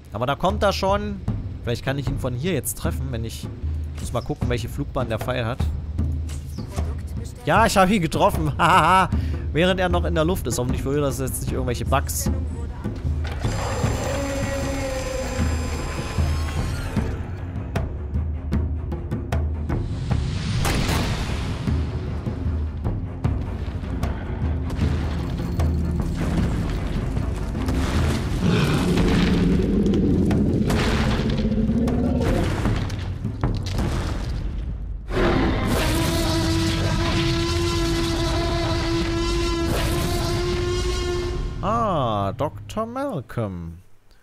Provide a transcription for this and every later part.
Aber da kommt er schon. Vielleicht kann ich ihn von hier jetzt treffen, wenn ich... Muss mal gucken, welche Flugbahn der Pfeil hat. Ja, ich habe ihn getroffen. Hahaha. Während er noch in der Luft ist. Hoffentlich verursacht das jetzt nicht irgendwelche Bugs. Ah, Dr. Malcolm.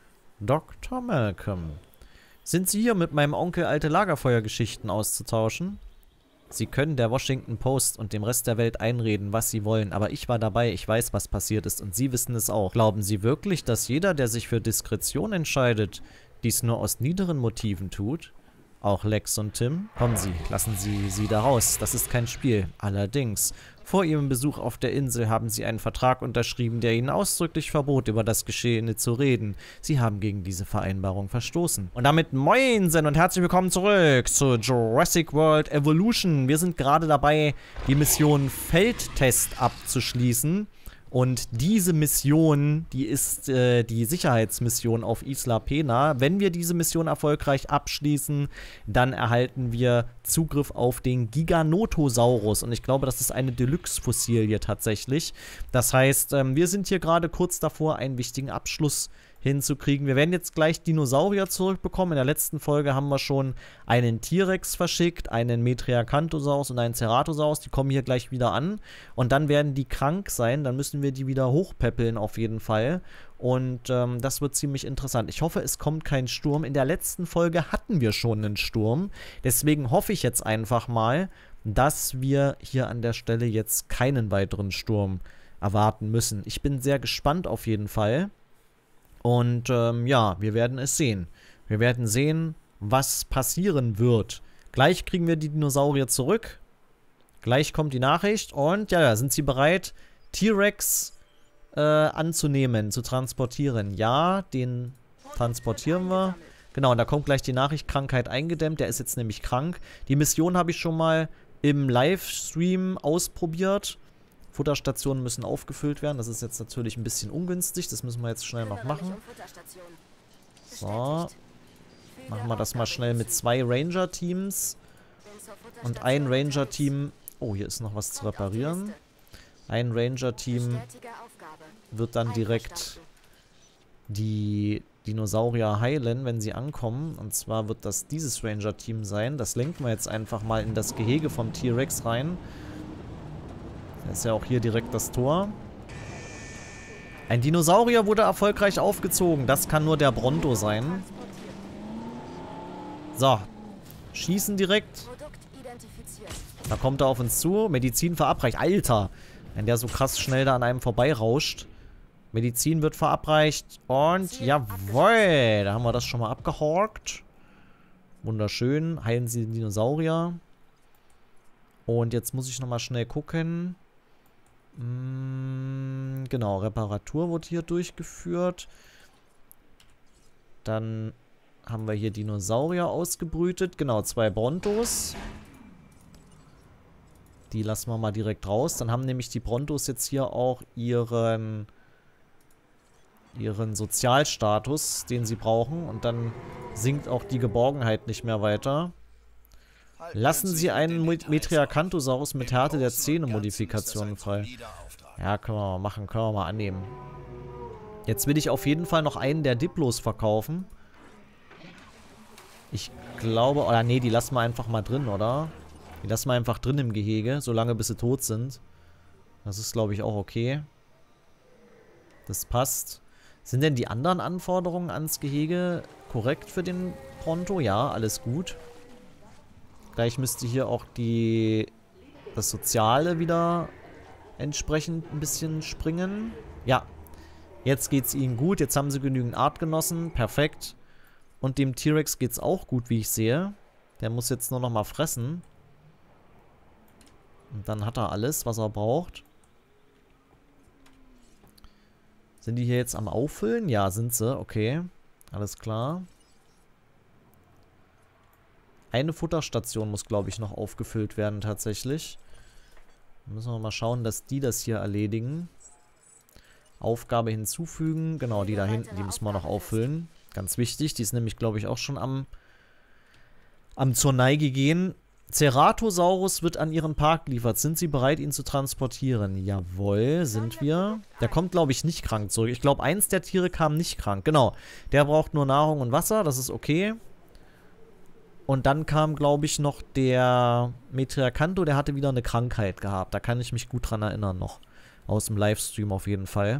Dr. Malcolm. Sind Sie hier, mit meinem Onkel alte Lagerfeuergeschichten auszutauschen? Sie können der Washington Post und dem Rest der Welt einreden, was Sie wollen, aber ich war dabei, ich weiß, was passiert ist und Sie wissen es auch. Glauben Sie wirklich, dass jeder, der sich für Diskretion entscheidet, dies nur aus niederen Motiven tut? Auch Lex und Tim? Kommen Sie, lassen Sie sie da raus. Das ist kein Spiel. Allerdings, vor Ihrem Besuch auf der Insel haben Sie einen Vertrag unterschrieben, der Ihnen ausdrücklich verbot, über das Geschehene zu reden. Sie haben gegen diese Vereinbarung verstoßen. Und damit moinsen und herzlich willkommen zurück zu Jurassic World Evolution. Wir sind gerade dabei, die Mission Feldtest abzuschließen. Und diese Mission, die ist die Sicherheitsmission auf Isla Pena. Wenn wir diese Mission erfolgreich abschließen, dann erhalten wir Zugriff auf den Giganotosaurus. Und ich glaube, das ist eine Deluxe-Fossilie tatsächlich. Das heißt, wir sind hier gerade kurz davor, einen wichtigen Abschluss hinzukriegen. Wir werden jetzt gleich Dinosaurier zurückbekommen. In der letzten Folge haben wir schon einen T-Rex verschickt, einen Metriacanthosaurus und einen Ceratosaurus. Die kommen hier gleich wieder an. Und dann werden die krank sein. Dann müssen wir die wieder hochpäppeln auf jeden Fall. Und das wird ziemlich interessant. Ich hoffe, es kommt kein Sturm. In der letzten Folge hatten wir schon einen Sturm. Deswegen hoffe ich jetzt einfach mal, dass wir hier an der Stelle jetzt keinen weiteren Sturm erwarten müssen. Ich bin sehr gespannt auf jeden Fall. Und ja, wir werden es sehen. Wir werden sehen, was passieren wird. Gleich kriegen wir die Dinosaurier zurück. Gleich kommt die Nachricht. Und ja, sind sie bereit, T-Rex anzunehmen, zu transportieren? Ja, den transportieren wir. Genau, und da kommt gleich die Nachricht, Krankheit eingedämmt. Der ist jetzt nämlich krank. Die Mission habe ich schon mal im Livestream ausprobiert. Futterstationen müssen aufgefüllt werden. Das ist jetzt natürlich ein bisschen ungünstig. Das müssen wir jetzt schnell noch machen. So. Machen wir das mal schnell mit 2 Ranger-Teams. Und ein Ranger-Team... Oh, hier ist noch was zu reparieren. Ein Ranger-Team wird dann direkt die Dinosaurier heilen, wenn sie ankommen. Und zwar wird das dieses Ranger-Team sein. Das lenken wir jetzt einfach mal in das Gehege vom T-Rex rein. Da ist ja auch hier direkt das Tor. Ein Dinosaurier wurde erfolgreich aufgezogen. Das kann nur der Bronto sein. So. Schießen direkt. Da kommt er auf uns zu. Medizin verabreicht. Alter! Wenn der so krass schnell da an einem vorbeirauscht. Medizin wird verabreicht. Und jawohl! Da haben wir das schon mal abgehorkt. Wunderschön. Heilen Sie den Dinosaurier. Und jetzt muss ich nochmal schnell gucken. Genau, Reparatur wurde hier durchgeführt. Dann haben wir hier Dinosaurier ausgebrütet. Genau, 2 Brontos. Die lassen wir mal direkt raus. Dann haben nämlich die Brontos jetzt hier auch ihren Sozialstatus, den sie brauchen. Und dann sinkt auch die Geborgenheit nicht mehr weiter. Lassen Sie einen Metriacanthosaurus mit Härte der Zähne-Modifikationen frei. Ja, können wir mal machen. Können wir mal annehmen. Jetzt will ich auf jeden Fall noch einen der Diplos verkaufen. Ich glaube... Oder nee, die lassen wir einfach mal drin, oder? Die lassen wir einfach drin im Gehege, solange bis sie tot sind. Das ist, glaube ich, auch okay. Das passt. Sind denn die anderen Anforderungen ans Gehege korrekt für den Pronto? Ja, alles gut. Gleich müsste hier auch das Soziale wieder entsprechend ein bisschen springen. Ja, jetzt geht's ihnen gut. Jetzt haben sie genügend Artgenossen. Perfekt. Und dem T-Rex geht's auch gut, wie ich sehe. Der muss jetzt nur noch mal fressen. Und dann hat er alles, was er braucht. Sind die hier jetzt am Auffüllen? Ja, sind sie. Okay. Alles klar. Eine Futterstation muss, glaube ich, noch aufgefüllt werden tatsächlich. Dann müssen wir mal schauen, dass die das hier erledigen. Aufgabe hinzufügen. Genau, die da hinten, die müssen wir noch auffüllen. Ganz wichtig. Die ist nämlich, glaube ich, auch schon am zur Neige gehen. Ceratosaurus wird an ihren Park geliefert. Sind Sie bereit, ihn zu transportieren? Jawohl, sind wir. Der kommt, glaube ich, nicht krank zurück. Ich glaube, eins der Tiere kam nicht krank. Genau. Der braucht nur Nahrung und Wasser. Das ist okay. Und dann kam, glaube ich, noch der Metriacanto. Der hatte wieder eine Krankheit gehabt. Da kann ich mich gut dran erinnern noch. Aus dem Livestream auf jeden Fall.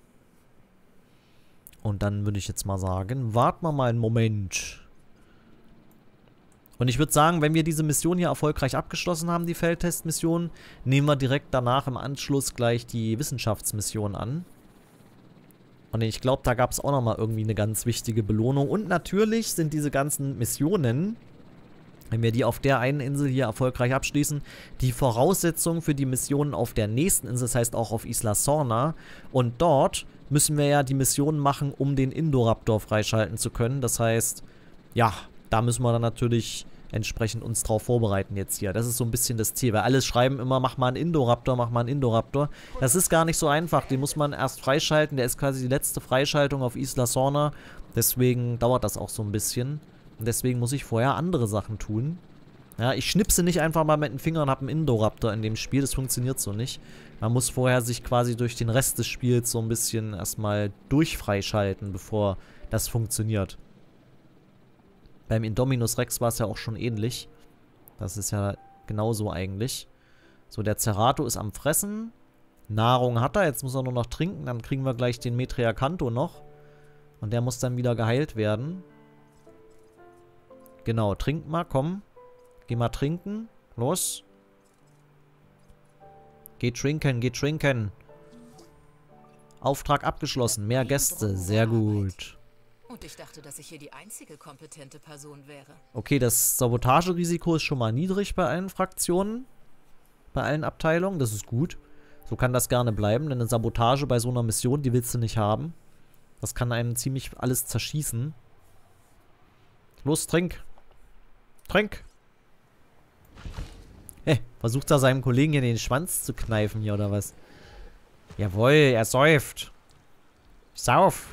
Und dann würde ich jetzt mal sagen, warten wir mal einen Moment. Und ich würde sagen, wenn wir diese Mission hier erfolgreich abgeschlossen haben, die Feldtestmission, nehmen wir direkt danach im Anschluss gleich die Wissenschaftsmission an. Und ich glaube, da gab es auch nochmal irgendwie eine ganz wichtige Belohnung. Und natürlich sind diese ganzen Missionen, wenn wir die auf der einen Insel hier erfolgreich abschließen, die Voraussetzung für die Missionen auf der nächsten Insel, das heißt auch auf Isla Sorna. Und dort müssen wir ja die Missionen machen, um den Indoraptor freischalten zu können. Das heißt, ja, da müssen wir dann natürlich entsprechend uns drauf vorbereiten jetzt hier. Das ist so ein bisschen das Ziel, weil alles schreiben immer, mach mal einen Indoraptor, mach mal einen Indoraptor. Das ist gar nicht so einfach, den muss man erst freischalten. Der ist quasi die letzte Freischaltung auf Isla Sorna. Deswegen dauert das auch so ein bisschen. Und deswegen muss ich vorher andere Sachen tun. Ja, ich schnipse nicht einfach mal mit den Fingern und habe einen Indoraptor in dem Spiel. Das funktioniert so nicht. Man muss vorher sich quasi durch den Rest des Spiels so ein bisschen erstmal durchfreischalten, bevor das funktioniert. Beim Indominus Rex war es ja auch schon ähnlich. Das ist ja genauso eigentlich. So, der Cerato ist am Fressen. Nahrung hat er. Jetzt muss er nur noch trinken. Dann kriegen wir gleich den Metriacanto noch. Und der muss dann wieder geheilt werden. Genau, trink mal, komm. Geh mal trinken. Los. Geh trinken, geh trinken. Auftrag abgeschlossen. Mehr Gäste. Sehr gut. Und ich dachte, dass ich hier die einzige kompetente Person wäre. Okay, das Sabotagerisiko ist schon mal niedrig bei allen Fraktionen. Bei allen Abteilungen. Das ist gut. So kann das gerne bleiben, denn eine Sabotage bei so einer Mission, die willst du nicht haben. Das kann einem ziemlich alles zerschießen. Los, trink. Trink. Hey, versucht er seinem Kollegen hier den Schwanz zu kneifen hier, oder was? Jawohl, er säuft. Sauf.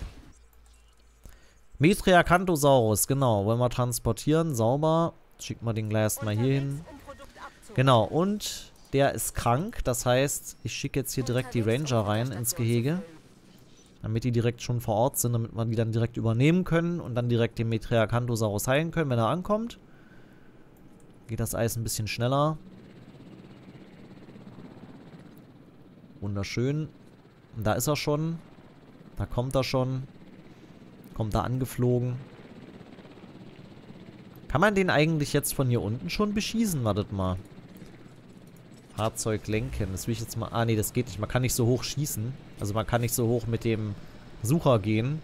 Metriacanthosaurus, genau. Wollen wir transportieren. Sauber. Schicken wir den gleich erstmal hier hin. Genau, und der ist krank. Das heißt, ich schicke jetzt hier direkt die Ranger rein ins Gehege. Damit die direkt schon vor Ort sind, damit wir die dann direkt übernehmen können und dann direkt den Metriacanthosaurus heilen können, wenn er ankommt. Geht das Eis ein bisschen schneller. Wunderschön. Und da ist er schon. Da kommt er schon. Kommt da angeflogen. Kann man den eigentlich jetzt von hier unten schon beschießen? Wartet mal. Fahrzeug lenken. Das will ich jetzt mal... Ah, nee, das geht nicht. Man kann nicht so hoch schießen. Also man kann nicht so hoch mit dem Sucher gehen.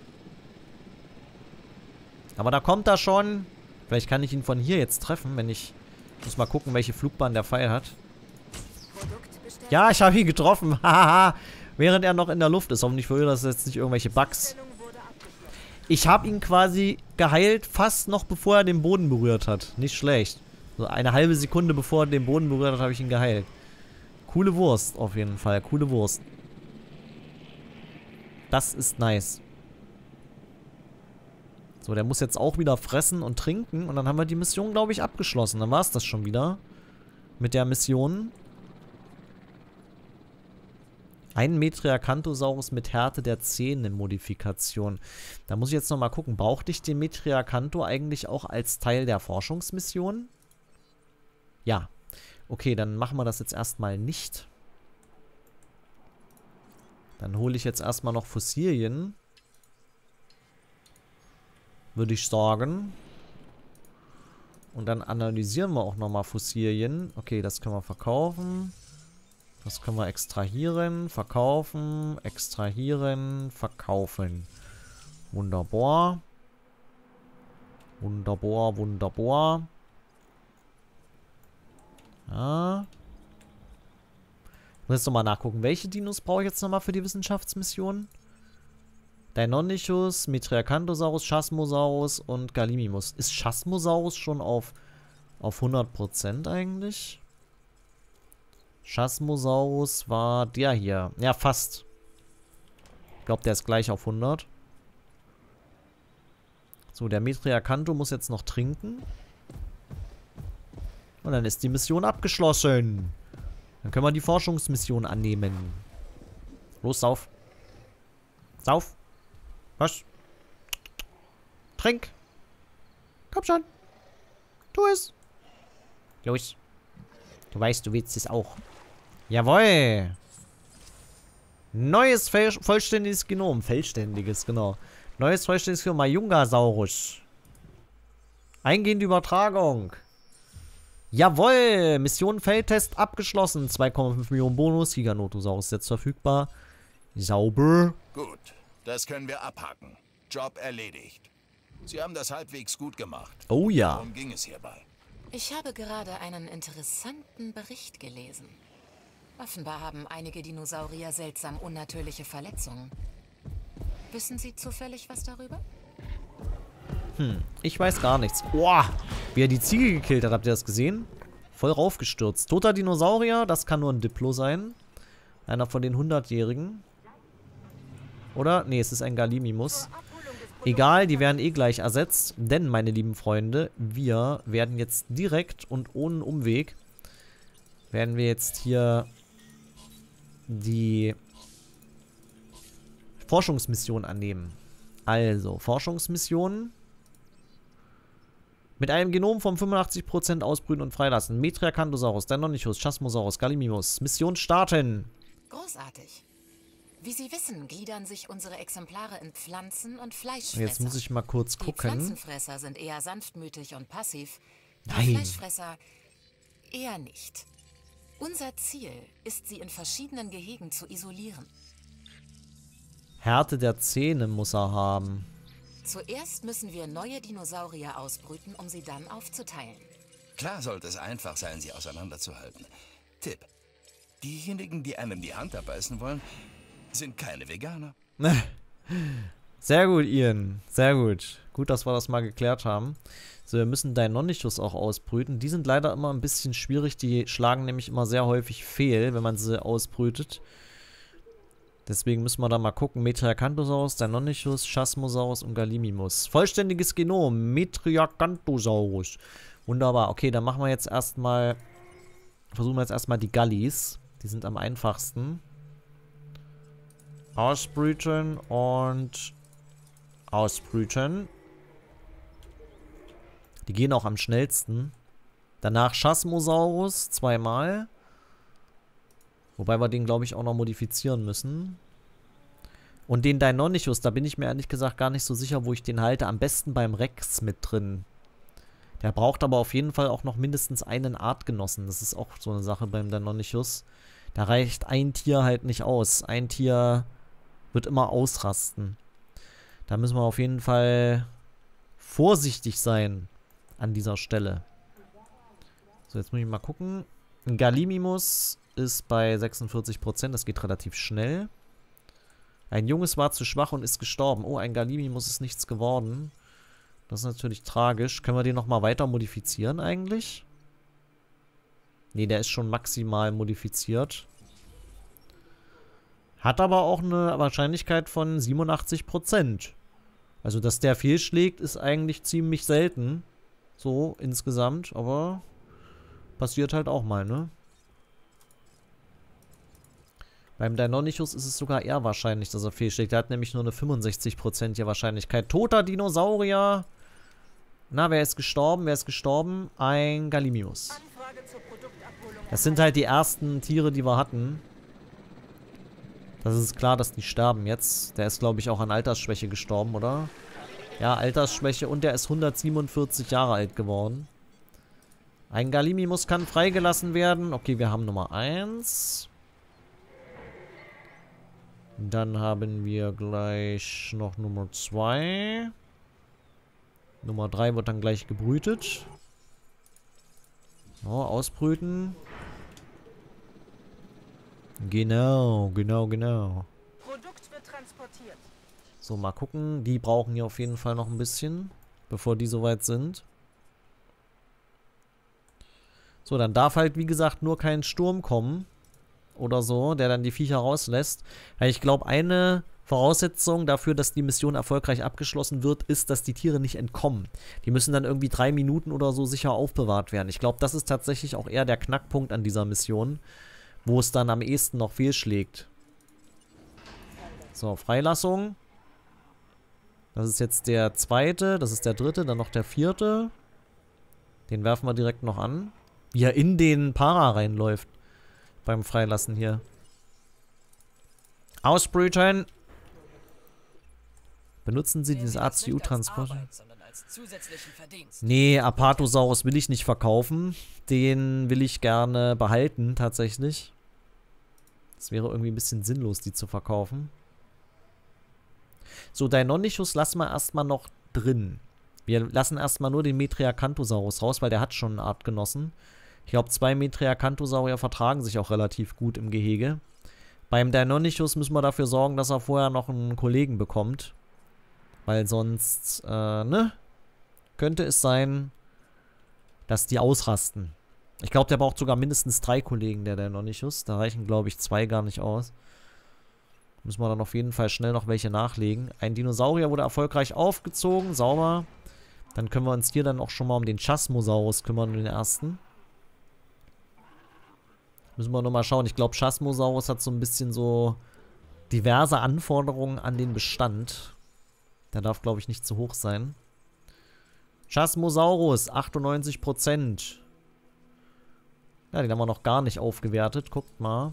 Aber da kommt er schon. Vielleicht kann ich ihn von hier jetzt treffen, wenn ich... Muss mal gucken, welche Flugbahn der Pfeil hat. Ja, ich habe ihn getroffen. Hahaha. Während er noch in der Luft ist. Hoffentlich verursacht das jetzt nicht irgendwelche Bugs. Ich habe ihn quasi geheilt, fast noch bevor er den Boden berührt hat. Nicht schlecht. So eine halbe Sekunde bevor er den Boden berührt hat, habe ich ihn geheilt. Coole Wurst, auf jeden Fall. Coole Wurst. Das ist nice. So, der muss jetzt auch wieder fressen und trinken. Und dann haben wir die Mission, glaube ich, abgeschlossen. Dann war es das schon wieder. Mit der Mission. Ein Metriacanthosaurus mit Härte der Zähne-Modifikation. Da muss ich jetzt nochmal gucken. Brauchte ich den Metriacanto eigentlich auch als Teil der Forschungsmission? Ja. Okay, dann machen wir das jetzt erstmal nicht. Dann hole ich jetzt erstmal noch Fossilien. Würde ich sagen. Und dann analysieren wir auch nochmal Fossilien. Okay, das können wir verkaufen. Das können wir extrahieren, verkaufen, extrahieren, verkaufen. Wunderbar. Wunderbar, wunderbar. Ja. Ich muss jetzt nochmal nachgucken. Welche Dinos brauche ich jetzt nochmal für die Wissenschaftsmission? Deinonychus, Metriacanthosaurus, Chasmosaurus und Gallimimus. Ist Chasmosaurus schon auf 100% eigentlich? Chasmosaurus war der hier. Ja, fast. Ich glaube, der ist gleich auf 100. So, der Metriacantho muss jetzt noch trinken. Und dann ist die Mission abgeschlossen. Dann können wir die Forschungsmission annehmen. Los, sauf. Sauf. Was? Trink. Komm schon. Tu es. Los. Du weißt, du willst es auch. Jawohl. Neues vollständiges Genom. Vollständiges, genau. Neues vollständiges Genom. Majungasaurus. Eingehende Übertragung. Jawohl. Mission Feldtest abgeschlossen. 2,5 Millionen Bonus. Giganotosaurus ist jetzt verfügbar. Sauber. Gut. Das können wir abhaken. Job erledigt. Sie haben das halbwegs gut gemacht. Oh ja. Worum ging es hierbei? Ich habe gerade einen interessanten Bericht gelesen. Offenbar haben einige Dinosaurier seltsam unnatürliche Verletzungen. Wissen Sie zufällig was darüber? Ich weiß gar nichts. Boah, wie er die Ziege gekillt hat. Habt ihr das gesehen? Voll raufgestürzt. Toter Dinosaurier, das kann nur ein Diplo sein. Einer von den 100-Jährigen. Oder? Nee, es ist ein Gallimimus. Egal, die werden eh gleich ersetzt. Denn, meine lieben Freunde, wir werden jetzt direkt und ohne Umweg werden wir jetzt hier die Forschungsmission annehmen. Also, Forschungsmission. Mit einem Genom von 85% ausbrüten und freilassen. Metriacanthosaurus, Deinonychus, Chasmosaurus, Gallimimus. Mission starten. Großartig. Wie Sie wissen, gliedern sich unsere Exemplare in Pflanzen- und Fleischfresser. Jetzt muss ich mal kurz Die gucken. Pflanzenfresser sind eher sanftmütig und passiv. Die Nein. Fleischfresser eher nicht. Unser Ziel ist, sie in verschiedenen Gehegen zu isolieren. Härte der Zähne muss er haben. Zuerst müssen wir neue Dinosaurier ausbrüten, um sie dann aufzuteilen. Klar sollte es einfach sein, sie auseinanderzuhalten. Tipp. Diejenigen, die einem die Hand abbeißen wollen, sind keine Veganer. Sehr gut, Ian. Sehr gut. Gut, dass wir das mal geklärt haben. So, wir müssen Deinonychus auch ausbrüten. Die sind leider immer ein bisschen schwierig. Die schlagen nämlich immer sehr häufig fehl, wenn man sie ausbrütet. Deswegen müssen wir da mal gucken. Metriacanthosaurus, Deinonychus, Chasmosaurus und Gallimimus. Vollständiges Genom. Metriacanthosaurus. Wunderbar. Okay, dann machen wir jetzt erstmal... Versuchen wir jetzt erstmal die Gallis. Die sind am einfachsten. Ausbrüten und ausbrüten. Die gehen auch am schnellsten. Danach Chasmosaurus zweimal. Wobei wir den, glaube ich, auch noch modifizieren müssen. Und den Deinonychus, da bin ich mir ehrlich gesagt gar nicht so sicher, wo ich den halte. Am besten beim Rex mit drin. Der braucht aber auf jeden Fall auch noch mindestens einen Artgenossen. Das ist auch so eine Sache beim Deinonychus. Da reicht ein Tier halt nicht aus. Ein Tier wird immer ausrasten. Da müssen wir auf jeden Fall vorsichtig sein an dieser Stelle. So, jetzt muss ich mal gucken. Ein Gallimimus ist bei 46%. Das geht relativ schnell. Ein Junges war zu schwach und ist gestorben. Oh, ein Gallimimus ist nichts geworden. Das ist natürlich tragisch. Können wir den nochmal weiter modifizieren eigentlich? Ne, der ist schon maximal modifiziert. Hat aber auch eine Wahrscheinlichkeit von 87%. Also, dass der fehlschlägt, ist eigentlich ziemlich selten. So, insgesamt. Aber passiert halt auch mal, ne? Beim Deinonychus ist es sogar eher wahrscheinlich, dass er fehlschlägt. Der hat nämlich nur eine 65%ige Wahrscheinlichkeit. Toter Dinosaurier. Na, wer ist gestorben? Wer ist gestorben? Ein Gallimimus. Das sind halt die ersten Tiere, die wir hatten. Das ist klar, dass die sterben jetzt. Der ist, glaube ich, auch an Altersschwäche gestorben, oder? Ja, Altersschwäche. Und der ist 147 Jahre alt geworden. Ein Gallimimus kann freigelassen werden. Okay, wir haben Nummer 1. Dann haben wir gleich noch Nummer 2. Nummer 3 wird dann gleich gebrütet. So, ausbrüten. Genau. Produkt wird transportiert. So, mal gucken. Die brauchen hier auf jeden Fall noch ein bisschen, bevor die soweit sind. So, dann darf halt, wie gesagt, nur kein Sturm kommen. Oder so, der dann die Viecher rauslässt. Weil ich glaube, eine Voraussetzung dafür, dass die Mission erfolgreich abgeschlossen wird, ist, dass die Tiere nicht entkommen. Die müssen dann irgendwie 3 Minuten oder so sicher aufbewahrt werden. Ich glaube, das ist tatsächlich auch eher der Knackpunkt an dieser Mission, wo es dann am ehesten noch fehlschlägt. So, Freilassung. Das ist jetzt der zweite, das ist der dritte, dann noch der vierte. Den werfen wir direkt noch an. Wie er in den Para reinläuft. Beim Freilassen hier. Ausbrüten! Benutzen Sie dieses ACU-Transport? Nee, Apatosaurus will ich nicht verkaufen. Den will ich gerne behalten, tatsächlich. Es wäre irgendwie ein bisschen sinnlos, die zu verkaufen. So, Deinonychus lassen wir erstmal noch drin. Wir lassen erstmal nur den Metriacanthosaurus raus, weil der hat schon einen Artgenossen. Ich glaube, 2 Metriacanthosaurier vertragen sich auch relativ gut im Gehege. Beim Deinonychus müssen wir dafür sorgen, dass er vorher noch einen Kollegen bekommt. Weil sonst, ne? Könnte es sein, dass die ausrasten. Ich glaube, der braucht sogar mindestens 3 Kollegen, der Deinonychus. Da reichen, glaube ich, 2 gar nicht aus. Müssen wir dann auf jeden Fall schnell noch welche nachlegen. Ein Dinosaurier wurde erfolgreich aufgezogen. Sauber. Dann können wir uns hier dann auch schon mal um den Chasmosaurus kümmern, den ersten. Müssen wir nochmal schauen. Ich glaube, Chasmosaurus hat so ein bisschen so diverse Anforderungen an den Bestand. Der darf, glaube ich, nicht zu hoch sein. Chasmosaurus, 98%. Ja, den haben wir noch gar nicht aufgewertet. Guckt mal.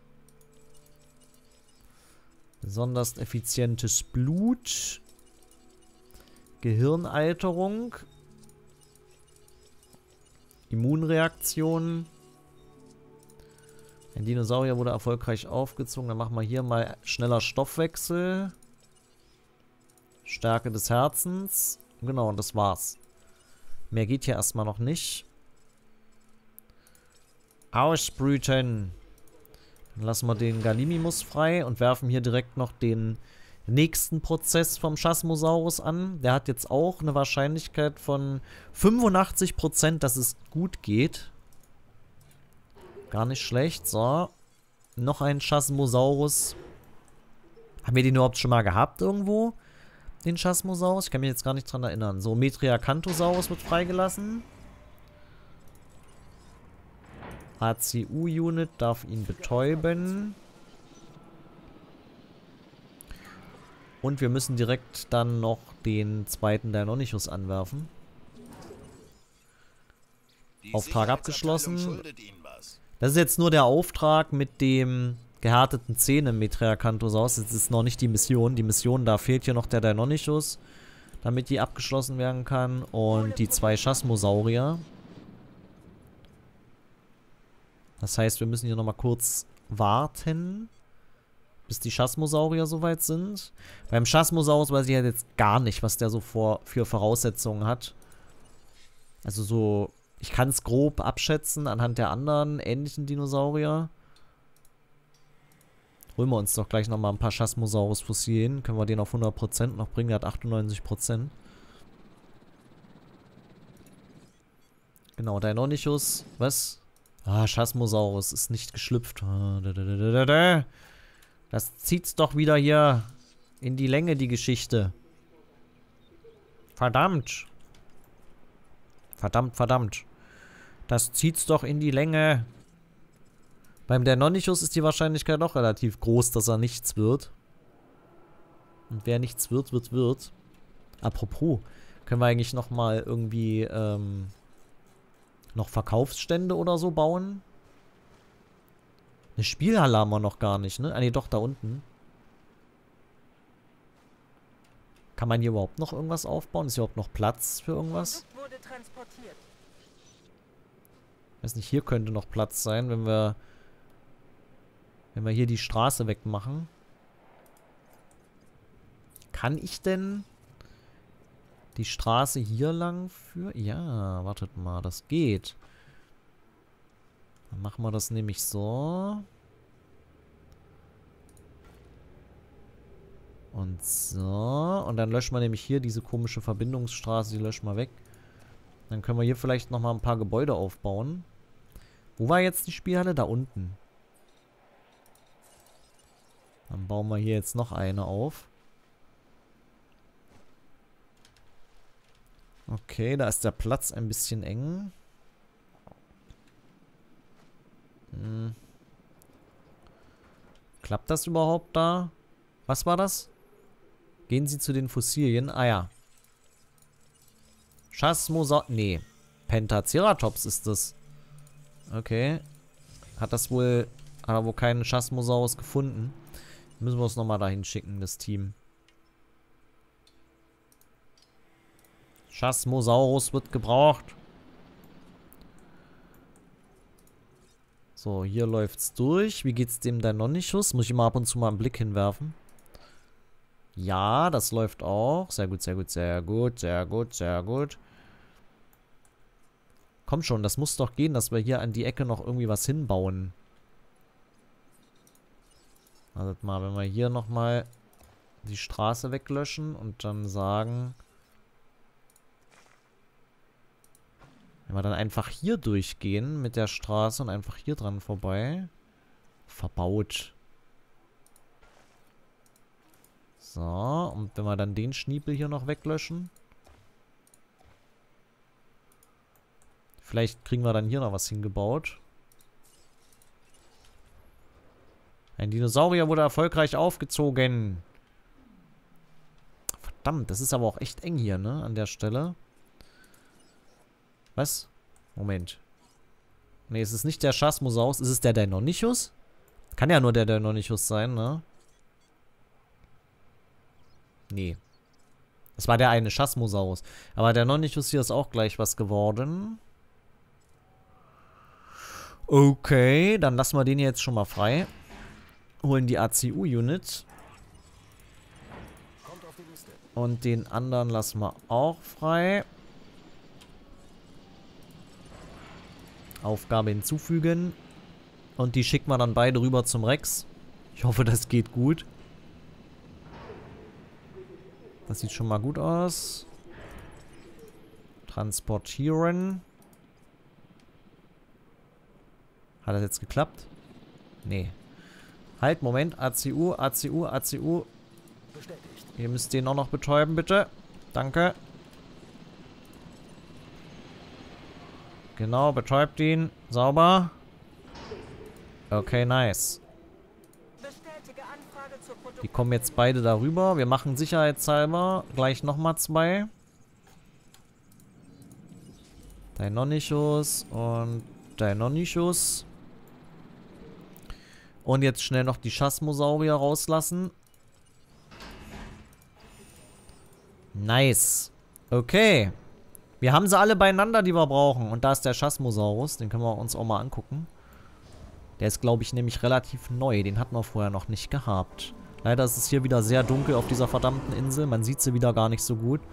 Besonders effizientes Blut. Gehirnalterung. Immunreaktionen. Ein Dinosaurier wurde erfolgreich aufgezogen. Dann machen wir hier mal schneller Stoffwechsel. Stärke des Herzens. Genau, und das war's. Mehr geht hier erstmal noch nicht. Ausbrüten. Dann lassen wir den Gallimimus frei und werfen hier direkt noch den nächsten Prozess vom Chasmosaurus an. Der hat jetzt auch eine Wahrscheinlichkeit von 85%, dass es gut geht. Gar nicht schlecht. So. Noch ein Chasmosaurus. Haben wir den überhaupt schon mal gehabt irgendwo? Den Chasmosaurus? Ich kann mich jetzt gar nicht dran erinnern. So, Metriacanthosaurus wird freigelassen. ACU-Unit darf ihn betäuben. Und wir müssen direkt dann noch den zweiten Deinonychus anwerfen. Auftrag abgeschlossen. Das ist jetzt nur der Auftrag mit dem gehärteten Zähne im Metriacanthosaurus. Das ist noch nicht die Mission. Die Mission, da fehlt hier noch der Deinonychus, damit die abgeschlossen werden kann. Und die 2 Chasmosaurier. Das heißt, wir müssen hier nochmal kurz warten, bis die Chasmosaurier soweit sind. Beim Chasmosaurus weiß ich halt jetzt gar nicht, was der so für Voraussetzungen hat. Also so, ich kann es grob abschätzen anhand der anderen ähnlichen Dinosaurier. Holen wir uns doch gleich nochmal ein paar Chasmosaurus-Fossilien. Können wir den auf 100% noch bringen, der hat 98%. Genau, Deinonychus, was? Ah, Chasmosaurus ist nicht geschlüpft. Das zieht's doch wieder hier in die Länge, die Geschichte. Verdammt. Verdammt, verdammt. Das zieht's doch in die Länge. Beim Deinonychus ist die Wahrscheinlichkeit doch relativ groß, dass er nichts wird. Und wer nichts wird, wird. Apropos, können wir eigentlich nochmal irgendwie, noch Verkaufsstände oder so bauen? Eine Spielhalle haben wir noch gar nicht, ne? Ah, ne, doch, da unten. Kann man hier überhaupt noch irgendwas aufbauen? Ist hier überhaupt noch Platz für irgendwas? Ich weiß nicht, hier könnte noch Platz sein, wenn wir hier die Straße wegmachen. Kann ich denn die Straße hier lang führen? Ja, wartet mal, das geht. Dann machen wir das nämlich so. Und so. Und dann löschen wir nämlich hier diese komische Verbindungsstraße. Die löschen wir weg. Dann können wir hier vielleicht nochmal ein paar Gebäude aufbauen. Wo war jetzt die Spielhalle? Da unten. Dann bauen wir hier jetzt noch eine auf. Okay, da ist der Platz ein bisschen eng. Klappt das überhaupt da? Was war das? Gehen Sie zu den Fossilien. Ah ja. Chasmosaurus. Nee. Pentaceratops ist das. Okay. Hat er wohl keinen Chasmosaurus gefunden. Müssen wir uns nochmal dahin schicken, das Team. Chasmosaurus wird gebraucht. So, hier läuft's durch. Wie geht's dem Deinonychus? Muss ich mal ab und zu mal einen Blick hinwerfen. Ja, das läuft auch. Sehr gut, sehr gut, sehr gut, sehr gut, sehr gut. Komm schon, das muss doch gehen, dass wir hier an die Ecke noch irgendwie was hinbauen. Wartet mal, wenn wir hier nochmal die Straße weglöschen und dann sagen... Wenn wir dann einfach hier durchgehen mit der Straße und einfach hier dran vorbei. Verbaut. So, und wenn wir dann den Schniepel hier noch weglöschen. Vielleicht kriegen wir dann hier noch was hingebaut. Ein Dinosaurier wurde erfolgreich aufgezogen. Verdammt, das ist aber auch echt eng hier, ne? An der Stelle. Was? Moment. Ne, es ist nicht der Chasmosaurus. Ist es der Deinonychus? Kann ja nur der Deinonychus sein, ne? Nee. Es war der eine Chasmosaurus. Aber der Deinonychus hier ist auch gleich was geworden. Okay, dann lassen wir den jetzt schon mal frei. Holen die ACU-Unit. Und den anderen lassen wir auch frei. Aufgabe hinzufügen. Und die schicken wir dann beide rüber zum Rex. Ich hoffe, das geht gut. Das sieht schon mal gut aus. Transportieren. Hat das jetzt geklappt? Nee. Halt, Moment. ACU, ACU, ACU. Ihr müsst den auch noch betäuben, bitte. Danke. Genau, betäubt ihn. Sauber. Okay, nice. Die kommen jetzt beide darüber. Wir machen sicherheitshalber gleich nochmal 2. Deinonychus und Deinonychus. Und jetzt schnell noch die Chasmosaurier rauslassen. Nice. Okay. Wir haben sie alle beieinander, die wir brauchen. Und da ist der Chasmosaurus. Den können wir uns auch mal angucken. Der ist, glaube ich, nämlich relativ neu. Den hatten wir vorher noch nicht gehabt. Leider ist es hier wieder sehr dunkel auf dieser verdammten Insel. Man sieht sie wieder gar nicht so gut.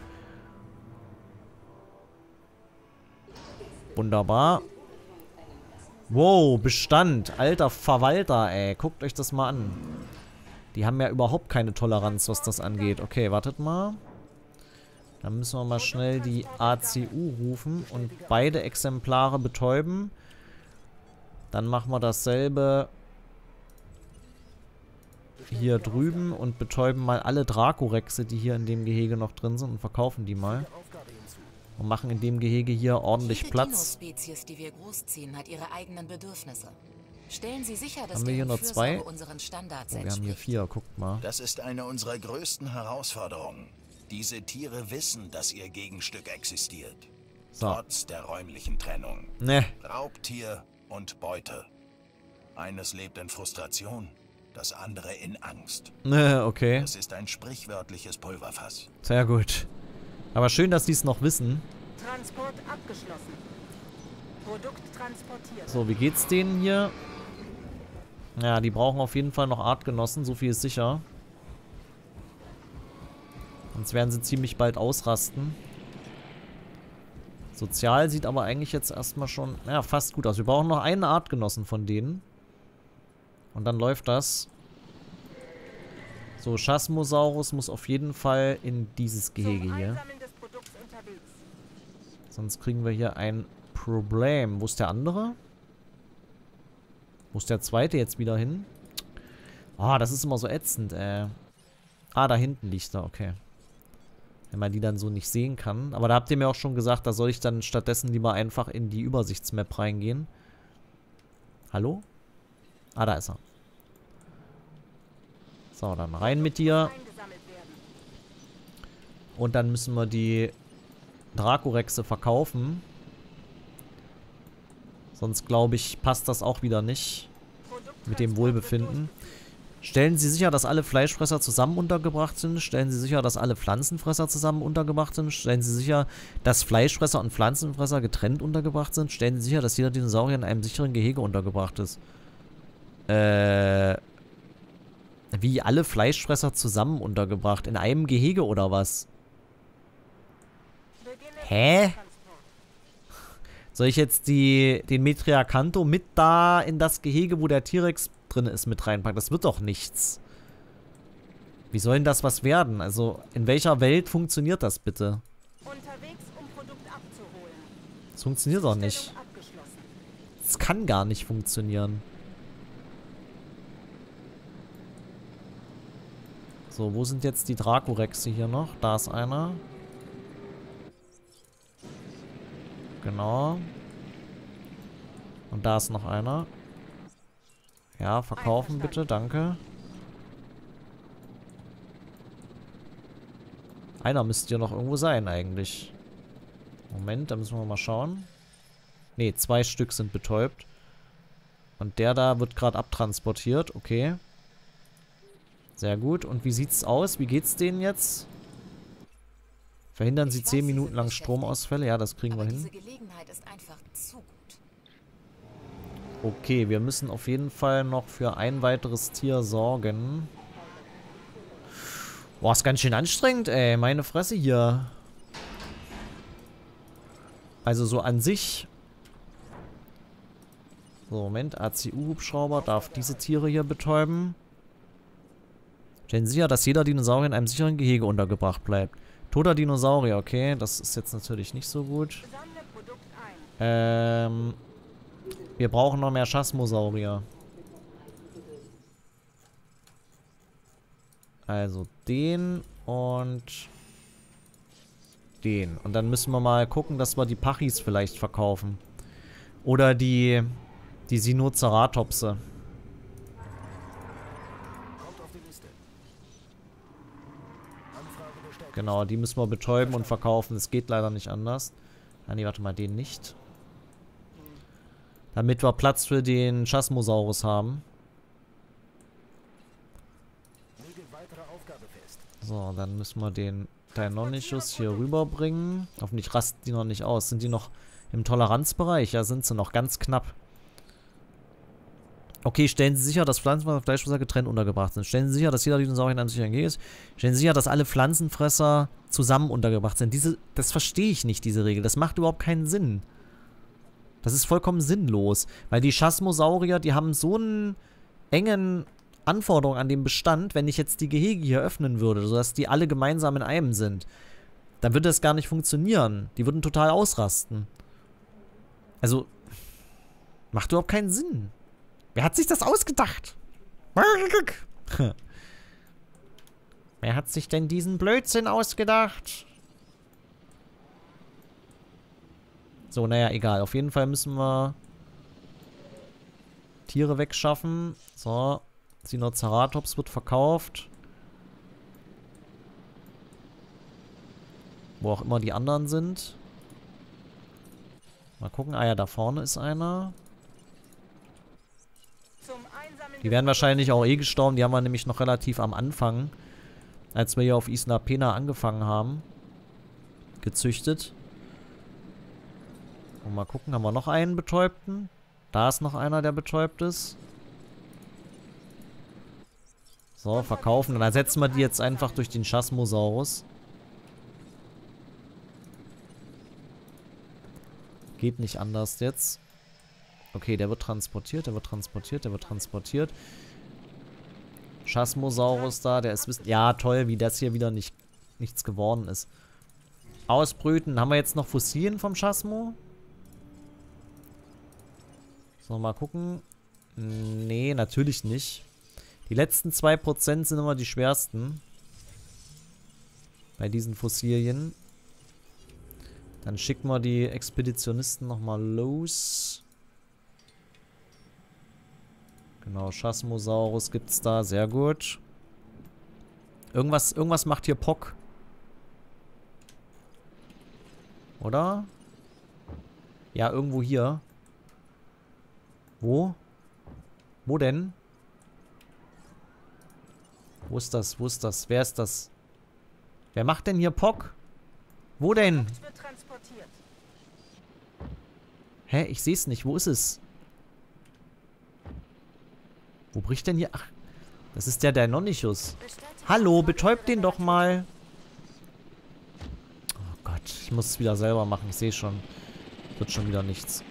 Wunderbar. Wow, Bestand. Alter Verwalter, ey. Guckt euch das mal an. Die haben ja überhaupt keine Toleranz, was das angeht. Okay, wartet mal. Dann müssen wir mal schnell die ACU rufen und beide Exemplare betäuben. Dann machen wir dasselbe hier drüben und betäuben mal alle Dracorexe, die hier in dem Gehege noch drin sind und verkaufen die mal. Und machen in dem Gehege hier ordentlich Platz. Jede Dino-Spezies, die wir großziehen, hat ihre eigenen Bedürfnisse. Stellen Sie sicher, dass haben wir hier nur 2? unseren Standards wir haben hier 4, guckt mal. Das ist eine unserer größten Herausforderungen. Diese Tiere wissen, dass ihr Gegenstück existiert. So. Trotz der räumlichen Trennung. Ne. Raubtier und Beute. Eines lebt in Frustration, das andere in Angst. Ne, okay. Es ist ein sprichwörtliches Pulverfass. Sehr gut. Aber schön, dass die es noch wissen. Transport abgeschlossen. Produkt transportiert. So, wie geht's denen hier? Ja, die brauchen auf jeden Fall noch Artgenossen, so viel ist sicher. Sonst werden sie ziemlich bald ausrasten. Sozial sieht aber eigentlich jetzt erstmal schon, ja, fast gut aus. Wir brauchen noch einen Artgenossen von denen. Und dann läuft das. So, Chasmosaurus muss auf jeden Fall in dieses Gehege Zum hier. Einsammeln des Produkts unterwegs. Sonst kriegen wir hier ein Problem. Wo ist der andere? Wo ist der zweite jetzt wieder hin? Ah, das ist immer so ätzend, Ah, da hinten liegt er, okay. Wenn man die dann so nicht sehen kann. Aber da habt ihr mir auch schon gesagt, da soll ich dann stattdessen lieber einfach in die Übersichtsmap reingehen. Hallo? Ah, da ist er. So, dann rein mit dir. Eingesammelt werden. Und dann müssen wir die Dracorexe verkaufen. Sonst, glaube ich, passt das auch wieder nicht. Mit dem Wohlbefinden. Stellen Sie sicher, dass alle Fleischfresser zusammen untergebracht sind. Stellen Sie sicher, dass alle Pflanzenfresser zusammen untergebracht sind. Stellen Sie sicher, dass Fleischfresser und Pflanzenfresser getrennt untergebracht sind. Stellen Sie sicher, dass jeder Dinosaurier in einem sicheren Gehege untergebracht ist. Wie alle Fleischfresser zusammen untergebracht? In einem Gehege oder was? Hä? Soll ich jetzt den Metriacanto mit da in das Gehege, wo der T-Rex drin ist, mit reinpacken? Das wird doch nichts. Wie soll denn das was werden? Also, in welcher Welt funktioniert das bitte? Unterwegs, um Produkt abzuholen. Das funktioniert doch nicht. Stellung abgeschlossen. Das kann gar nicht funktionieren. So, wo sind jetzt die Dracorexe hier noch? Da ist einer. Genau. Und da ist noch einer. Ja, verkaufen bitte, danke. Einer müsste hier noch irgendwo sein eigentlich. Moment, da müssen wir mal schauen. Ne, 2 Stück sind betäubt. Und der da wird gerade abtransportiert, okay. Sehr gut. Und wie sieht's aus? Wie geht's denen jetzt? Verhindern Sie 10 Minuten lang Stromausfälle? Ja, das kriegen wir hin. Diese Gelegenheit ist einfach zu gut. Okay, wir müssen auf jeden Fall noch für ein weiteres Tier sorgen. Boah, ist ganz schön anstrengend, ey. Meine Fresse hier. Also so an sich. So, Moment. ACU-Hubschrauber darf diese Tiere hier betäuben. Stellen Sie sicher, dass jeder Dinosaurier in einem sicheren Gehege untergebracht bleibt. Toter Dinosaurier, okay. Das ist jetzt natürlich nicht so gut. Sammle Produkt ein. Wir brauchen noch mehr Chasmosaurier. Also den und den. Und dann müssen wir mal gucken, dass wir die Pachys vielleicht verkaufen. Oder die Sinoceratopse. Genau, die müssen wir betäuben und verkaufen. Das geht leider nicht anders. Ah, nee, warte mal, den nicht. Damit wir Platz für den Chasmosaurus haben. So, dann müssen wir den Deinonychus hier rüberbringen. Hoffentlich rasten die noch nicht aus. Sind die noch im Toleranzbereich? Ja, sind sie noch. Ganz knapp. Okay, stellen Sie sicher, dass Pflanzenfresser und Fleischfresser getrennt untergebracht sind. Stellen Sie sicher, dass jeder Dinosaurier in einem sicheren Gehege ist. Stellen Sie sicher, dass alle Pflanzenfresser zusammen untergebracht sind. Das verstehe ich nicht, diese Regel. Das macht überhaupt keinen Sinn. Das ist vollkommen sinnlos. Weil die Chasmosaurier, die haben so einen engen Anforderungen an den Bestand, wenn ich jetzt die Gehege hier öffnen würde, sodass die alle gemeinsam in einem sind. Dann würde das gar nicht funktionieren. Die würden total ausrasten. Also, macht überhaupt keinen Sinn. Wer hat sich das ausgedacht? Wer hat sich denn diesen Blödsinn ausgedacht? So, naja, egal. Auf jeden Fall müssen wir Tiere wegschaffen. So, Sinoceratops wird verkauft. Wo auch immer die anderen sind. Mal gucken. Ah ja, da vorne ist einer. Die werden wahrscheinlich auch eh gestorben. Die haben wir nämlich noch relativ am Anfang, als wir hier auf Isla Pena angefangen haben, gezüchtet. Und mal gucken, haben wir noch einen Betäubten? Da ist noch einer, der betäubt ist. So, verkaufen. Und dann ersetzen wir die jetzt einfach durch den Chasmosaurus. Geht nicht anders jetzt. Okay, der wird transportiert, der wird transportiert, der wird transportiert. Chasmosaurus da, der ist... Ja, toll, wie das hier wieder nichts geworden ist. Ausbrüten. Haben wir jetzt noch Fossilien vom Chasmo? So, mal gucken. Nee, natürlich nicht. Die letzten 2% sind immer die schwersten. Bei diesen Fossilien. Dann schicken wir die Expeditionisten nochmal los. Genau, Chasmosaurus gibt's da. Sehr gut. Irgendwas macht hier Pock. Oder? Ja, irgendwo hier. Wo? Wo denn? Wo ist das? Wo ist das? Wer ist das? Wer macht denn hier Pock? Wo denn? Wird transportiert. Hä? Ich sehe es nicht. Wo ist es? Wo bricht denn hier? Ach, das ist der Deinonychus. Hallo, betäubt den doch mal. Oh Gott, ich muss es wieder selber machen. Ich sehe schon. Wird schon wieder nichts.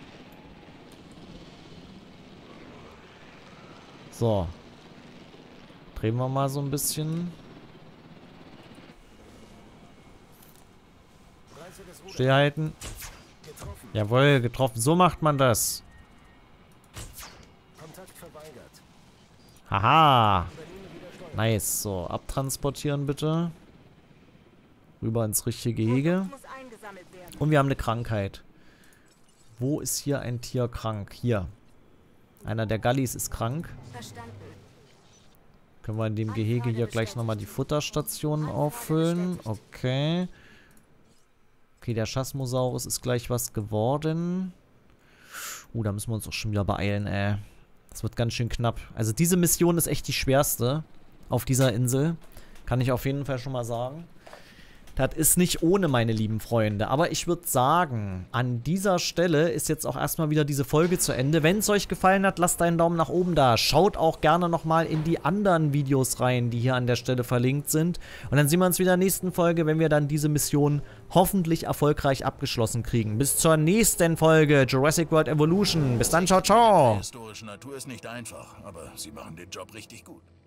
So. Drehen wir mal so ein bisschen. Stillhalten. Jawohl, getroffen. So macht man das. Haha. Nice. So, abtransportieren bitte. Rüber ins richtige Gehege. Muss eingesammelt werden. Und wir haben eine Krankheit. Wo ist hier ein Tier krank? Hier. Einer der Gallis ist krank. Verstanden. Können wir in dem Gehege hier gleich nochmal die Futterstationen auffüllen. Okay. Okay, der Chasmosaurus ist gleich was geworden. Da müssen wir uns auch schon wieder beeilen, ey. Das wird ganz schön knapp. Also diese Mission ist echt die schwerste auf dieser Insel. Kann ich auf jeden Fall schon mal sagen. Das ist nicht ohne, meine lieben Freunde. Aber ich würde sagen, an dieser Stelle ist jetzt auch erstmal wieder diese Folge zu Ende. Wenn es euch gefallen hat, lasst einen Daumen nach oben da. Schaut auch gerne nochmal in die anderen Videos rein, die hier an der Stelle verlinkt sind. Und dann sehen wir uns wieder in der nächsten Folge, wenn wir dann diese Mission hoffentlich erfolgreich abgeschlossen kriegen. Bis zur nächsten Folge Jurassic World Evolution. Bis dann, ciao, ciao. Die historische Natur ist nicht einfach, aber sie machen den Job richtig gut.